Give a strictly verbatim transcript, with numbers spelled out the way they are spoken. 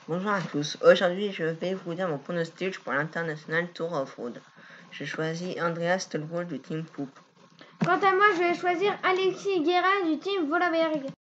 Bonjour à tous, aujourd'hui je vais vous dire mon pronostic pour l'International Tour of Road. Je choisis Andreas Stolberg du Team Poop. Quant à moi, je vais choisir Alexis Guerra du Team Volaberg.